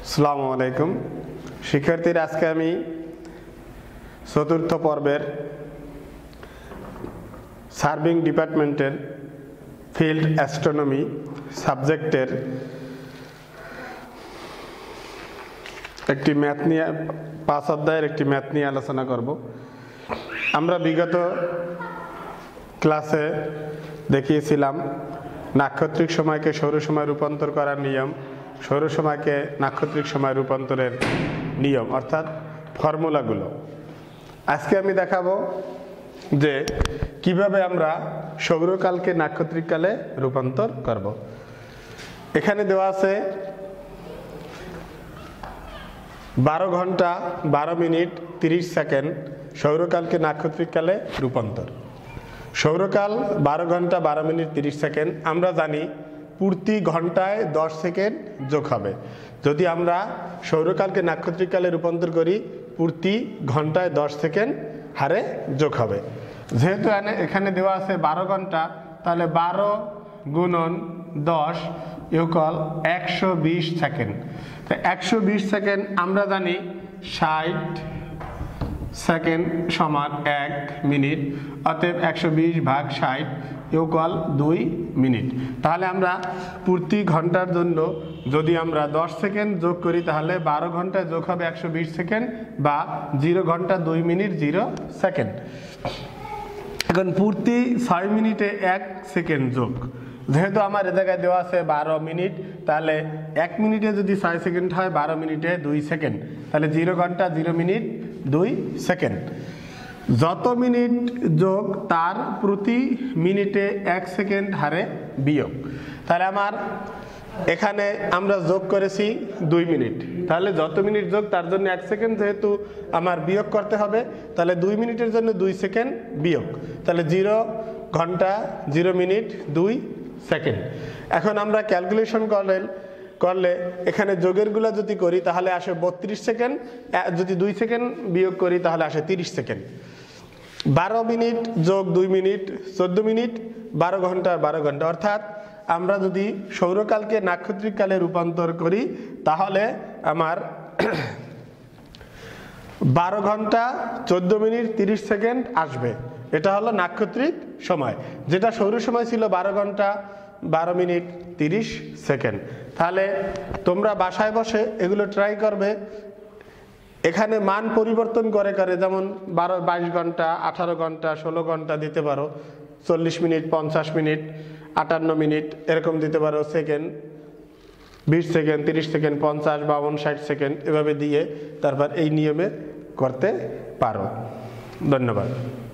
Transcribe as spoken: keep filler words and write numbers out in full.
আসসালামু আলাইকুম শিক্ষার্থীরা, আজকে আমি চতুর্থ পর্বের সার্ভিং ডিপার্টমেন্টের ফিল্ড অ্যাস্ট্রোনমি সাবজেক্টের একটি ম্যাথ নিয়ে পাঁচ অধ্যায়ের একটি ম্যাথ নিয়ে আলোচনা করব। আমরা বিগত ক্লাসে দেখিয়েছিলাম নাক্ষত্রিক সময়কে সৌর সময় রূপান্তর করার নিয়ম, সৌর সময়কে নাক্ষত্রিক সময় রূপান্তরের নিয়ম অর্থাৎ ফর্মুলাগুলো। আজকে আমি দেখাবো যে কিভাবে আমরা সৌরকালকে নাক্ষত্রিক কালে রূপান্তর করব। এখানে দেওয়া আছে বারো ঘন্টা বারো মিনিট তিরিশ সেকেন্ড সৌরকালকে নাক্ষত্রিক কালে রূপান্তর। সৌরকাল বারো ঘন্টা বারো মিনিট তিরিশ সেকেন্ড। আমরা জানি প্রতি ঘন্টায় দশ সেকেন্ড যোগ হবে। যদি আমরা সৌরকালকে নাক্ষত্রিক কালে রূপান্তর করি, প্রতি ঘন্টায় দশ সেকেন্ড হারে যোগ হবে। যেহেতু এখানে দেওয়া আছে বারো ঘন্টা, তাহলে বারো গুণন দশ ইকুয়াল একশো বিশ সেকেন্ড। তো একশো বিশ সেকেন্ড আমরা জানি ষাট সেকেন্ড সমান এক মিনিট, অতএব একশো বিশ ভাগ ষাট ইকুয়াল দুই মিনিট। তাহলে আমরা প্রতি ঘন্টার জন্য যদি আমরা দশ সেকেন্ড যোগ করি, তাহলে বারো ঘন্টায় যোগ হবে একশো বিশ সেকেন্ড বা জিরো ঘন্টা দুই মিনিট জিরো সেকেন্ড। এখন প্রতি ছয় মিনিটে এক সেকেন্ড যোগ, যেহেতু আমার এ জায়গায় দেওয়া আছে বারো মিনিট, তাহলে এক মিনিটে যদি ছয় সেকেন্ড হয়, বারো মিনিটে দুই সেকেন্ড, তাহলে জিরো ঘন্টা জিরো মিনিট দুই সেকেন্ড। যত মিনিট যোগ তার প্রতি মিনিটে এক সেকেন্ড হারে বিয়োগ। তাহলে আমার এখানে আমরা যোগ করেছি দুই মিনিট, তাহলে যত মিনিট যোগ তার জন্য এক সেকেন্ড, যেহেতু আমার বিয়োগ করতে হবে, তাহলে দুই মিনিটের জন্য দুই সেকেন্ড বিয়োগ, তাহলে জিরো ঘন্টা জিরো মিনিট দুই সেকেন্ড। এখন আমরা ক্যালকুলেশন করলে করলে এখানে যোগেরগুলো যদি করি তাহলে আসে বত্রিশ সেকেন্ড, যদি দুই সেকেন্ড বিয়োগ করি তাহলে আসে তিরিশ সেকেন্ড। বারো মিনিট যোগ দুই মিনিট চোদ্দ মিনিট, বারো ঘন্টা বারো ঘন্টা। অর্থাৎ আমরা যদি সৌরকালকে নাক্ষত্রিক কালে রূপান্তর করি তাহলে আমার বারো ঘন্টা চোদ্দ মিনিট তিরিশ সেকেন্ড আসবে। এটা হলো নাক্ষত্রিক সময়, যেটা সৌর সময় ছিল বারো ঘন্টা বারো মিনিট তিরিশ সেকেন্ড। তাহলে তোমরা বাসায় বসে এগুলো ট্রাই করবে, এখানে মান পরিবর্তন করে করে, যেমন বারো বাইশ ঘন্টা আঠারো ঘন্টা ষোলো ঘন্টা দিতে পারো, চল্লিশ মিনিট পঞ্চাশ মিনিট আটান্ন মিনিট এরকম দিতে পারো, সেকেন্ড বিশ সেকেন্ড তিরিশ সেকেন্ড পঞ্চাশ বাউন্ন ষাট সেকেন্ড এভাবে দিয়ে তারপর এই নিয়মে করতে পারো। ধন্যবাদ।